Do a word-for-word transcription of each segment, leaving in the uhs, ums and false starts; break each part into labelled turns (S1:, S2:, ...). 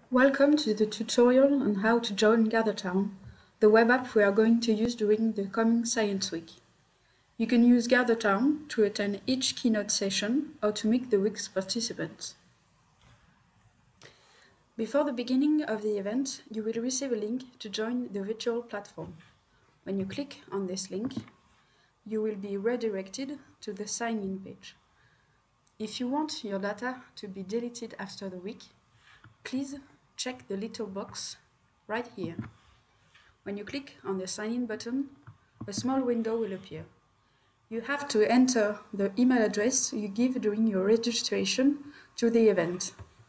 S1: Welcome to the tutorial on how to join Gather.Town, the web app we are going to use during the coming Science Week. You can use Gather.Town to attend each keynote session or to meet the week's participants. Before the beginning of the event, you will receive a link to join the virtual platform. When you click on this link, you will be redirected to the sign-in page. If you want your data to be deleted after the week, please check the little box right here. When you click on the sign-in button, a small window will appear. You have to enter the email address you give during your registration to the event.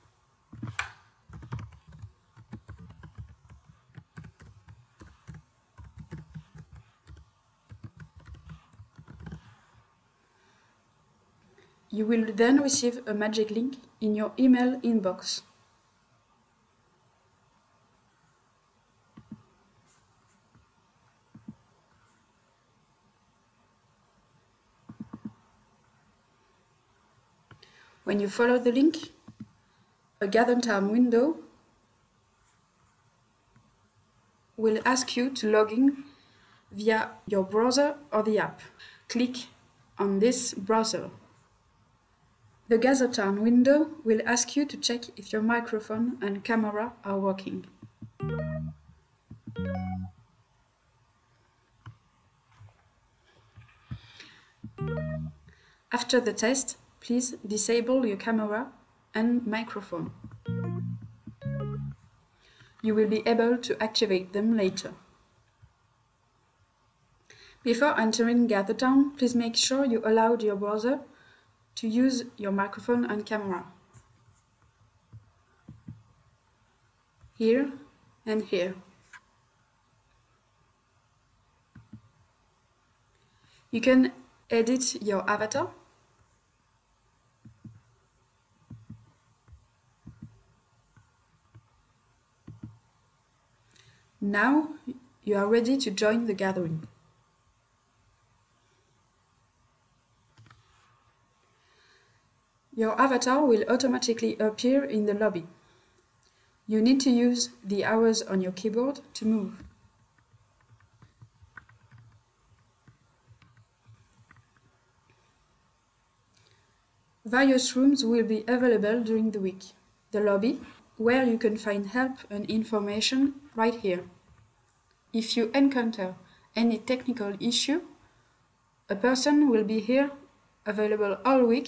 S1: You will then receive a magic link in your email inbox. When you follow the link, a Gather.Town window will ask you to log in via your browser or the app. Click on this browser. The Gather.Town window will ask you to check if your microphone and camera are working. After the test, please disable your camera and microphone. You will be able to activate them later. Before entering Gather.Town, please make sure you allowed your browser to use your microphone and camera. Here and here. You can edit your avatar. Now you are ready to join the gathering. Your avatar will automatically appear in the lobby. You need to use the arrows on your keyboard to move. Various rooms will be available during the week. The lobby, where you can find help and information right here. If you encounter any technical issue, a person will be here, available all week.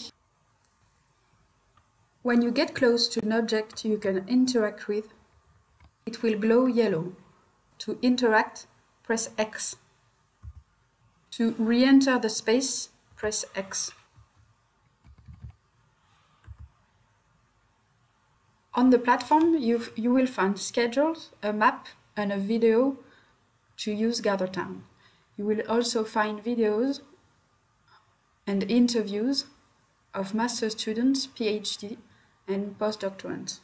S1: When you get close to an object you can interact with, it will glow yellow. To interact, press X. To re-enter the space, press X. On the platform, you've, you will find schedules, a map, and a video to use Gather.Town. You will also find videos and interviews of master students, PhD, and postdoctorants.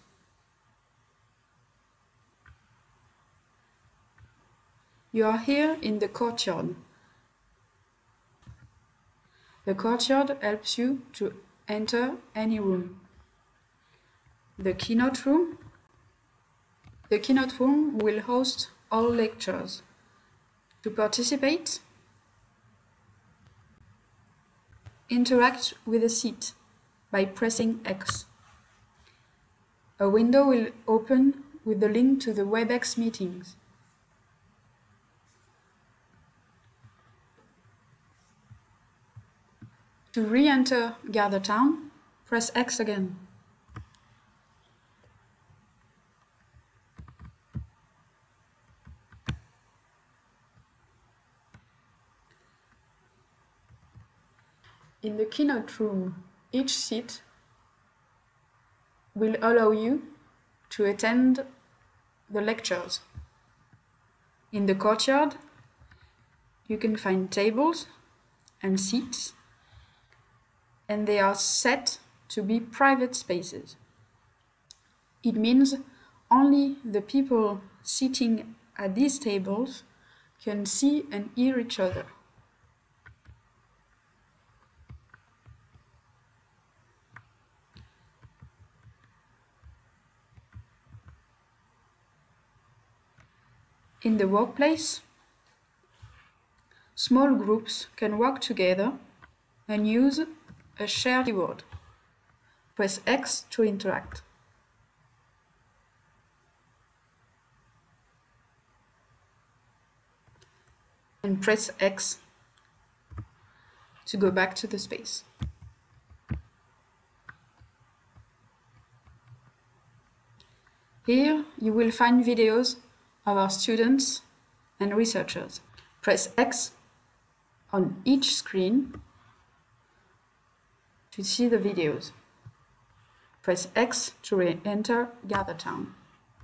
S1: You are here in the courtyard. The courtyard helps you to enter any room. The keynote room. The keynote room will host all lectures. To participate, interact with a seat by pressing X. A window will open with the link to the WebEx meetings. To re-enter Gather.Town, press X again. In the keynote room, each seat will allow you to attend the lectures. In the courtyard, you can find tables and seats, and they are set to be private spaces. It means only the people sitting at these tables can see and hear each other. In the workplace, small groups can work together and use a shared keyboard. Press X to interact. And press X to go back to the space. Here you will find videos of our students and researchers. Press X on each screen to see the videos. Press X to re-enter Gather.Town.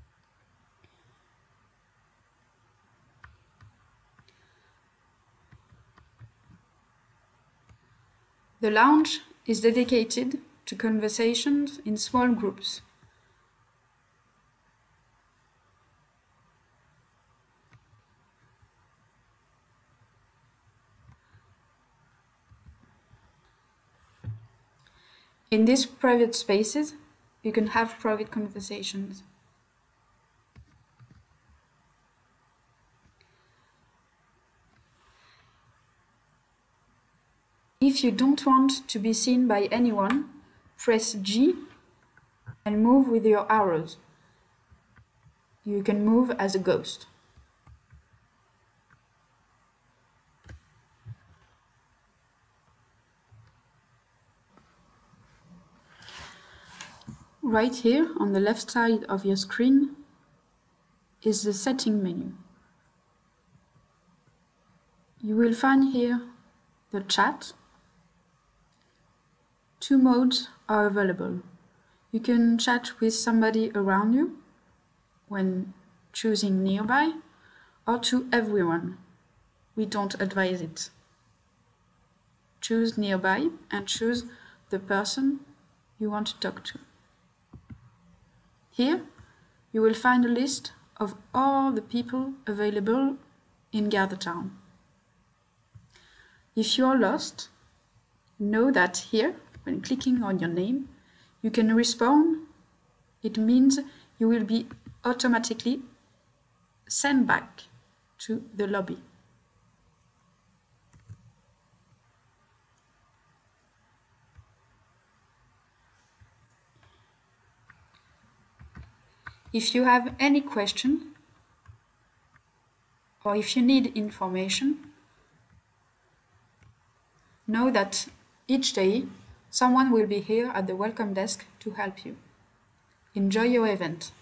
S1: The lounge is dedicated to conversations in small groups. In these private spaces, you can have private conversations. If you don't want to be seen by anyone, press G and move with your arrows. You can move as a ghost. Right here on the left side of your screen is the setting menu. You will find here the chat. Two modes are available. You can chat with somebody around you when choosing nearby, or to everyone. We don't advise it. Choose nearby and choose the person you want to talk to. Here you will find a list of all the people available in Gather.Town. If you are lost, know that here, when clicking on your name, you can respawn. It means you will be automatically sent back to the lobby. If you have any question, or if you need information, know that each day someone will be here at the welcome desk to help you. Enjoy your event.